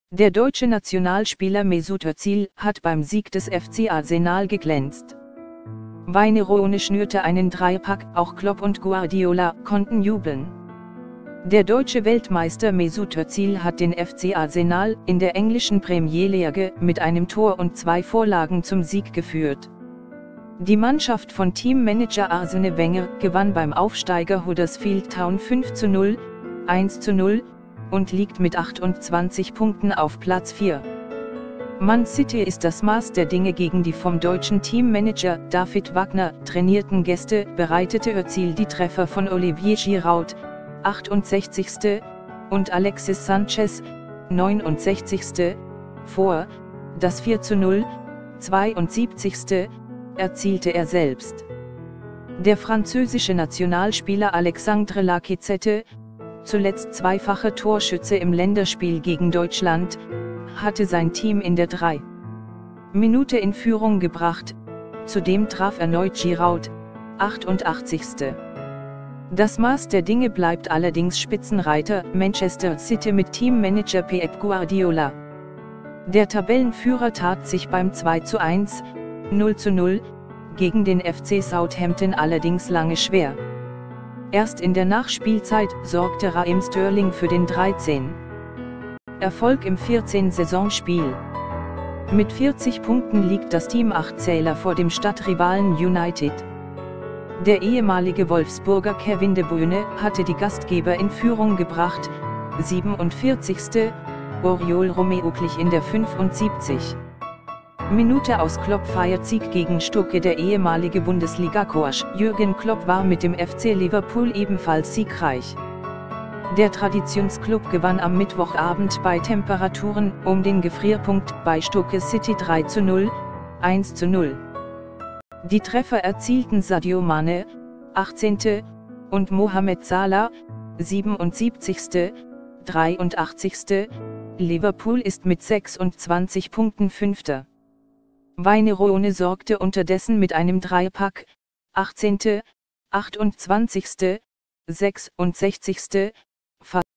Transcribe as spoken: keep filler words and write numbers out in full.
Der deutsche Nationalspieler Mesut Özil hat beim Sieg des F C Arsenal geglänzt. Wayne Rooney schnürte einen Dreierpack, auch Klopp und Guardiola konnten jubeln. Der deutsche Weltmeister Mesut Özil hat den F C Arsenal in der englischen Premier League mit einem Tor und zwei Vorlagen zum Sieg geführt. Die Mannschaft von Teammanager Arsene Wenger gewann beim Aufsteiger Huddersfield Town fünf zu null, eins zu null und liegt mit achtundzwanzig Punkten auf Platz vier. Man City ist das Maß der Dinge. Gegen die vom deutschen Teammanager David Wagner trainierten Gäste bereitete Özil die Treffer von Olivier Giroud, achtundsechzigste und Alexis Sanchez, neunundsechzigste vor. Das vier zu null, zweiundsiebzigste erzielte er selbst. Der französische Nationalspieler Alexandre Lacazette, zuletzt zweifacher Torschütze im Länderspiel gegen Deutschland, hatte sein Team in der drei Minute in Führung gebracht, zudem traf erneut Giroud, achtundachtzigste Das Maß der Dinge bleibt allerdings Spitzenreiter Manchester City mit Teammanager Pep Guardiola. Der Tabellenführer tat sich beim zwei zu eins, null zu null gegen den F C Southampton allerdings lange schwer. Erst in der Nachspielzeit sorgte Raheem Sterling für den dreizehnten Erfolg im vierzehnten Saisonspiel. Mit vierzig Punkten liegt das Team acht Zähler vor dem Stadtrivalen United. Der ehemalige Wolfsburger Kevin De Bruyne hatte die Gastgeber in Führung gebracht, siebenundvierzigste Oriol Romeu glich in der fünfundsiebzigsten Minute aus. Klopp feiert Sieg gegen Schalke. Der ehemalige Bundesliga-Coach Jürgen Klopp war mit dem F C Liverpool ebenfalls siegreich. Der Traditionsklub gewann am Mittwochabend bei Temperaturen um den Gefrierpunkt bei Stoke City drei zu null, eins zu null. Die Treffer erzielten Sadio Mane, achtzehnte und Mohamed Salah, siebenundsiebzigste dreiundachtzigste Liverpool ist mit sechsundzwanzig Punkten Fünfter. Wayne Rooney sorgte unterdessen mit einem Dreierpack, achtzehnte achtundzwanzigste sechsundsechzigste